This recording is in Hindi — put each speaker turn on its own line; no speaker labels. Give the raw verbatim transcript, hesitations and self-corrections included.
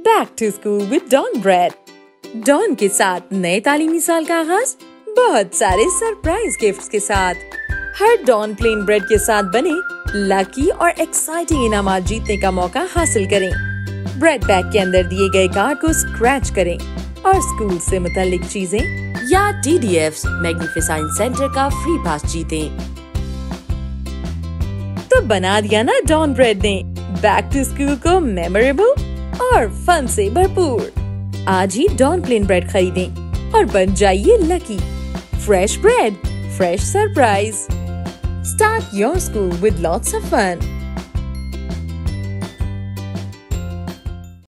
Back to school with Don bread. Don के साथ नए तालीमी साल का आगाज बहुत सारे सरप्राइज गिफ्ट्स के साथ। हर डॉन प्लेन ब्रेड के साथ बने लकी और एक्साइटिंग इनामात जीतने का मौका हासिल करें। ब्रेड पैक के अंदर दिए गए कार्ड को स्क्रैच करें और स्कूल से मुतालिक चीजें या T D F magnificent center का फ्री पास जीतें। तो बना दिया ना डॉन ब्रेड ने बैक टू स्कूल को मेमोरेबल और फन से भरपूर। आज ही डॉन प्लेन ब्रेड खरीदें और बन जाइए lucky. Fresh bread, fresh surprise. Start your school with lots of fun.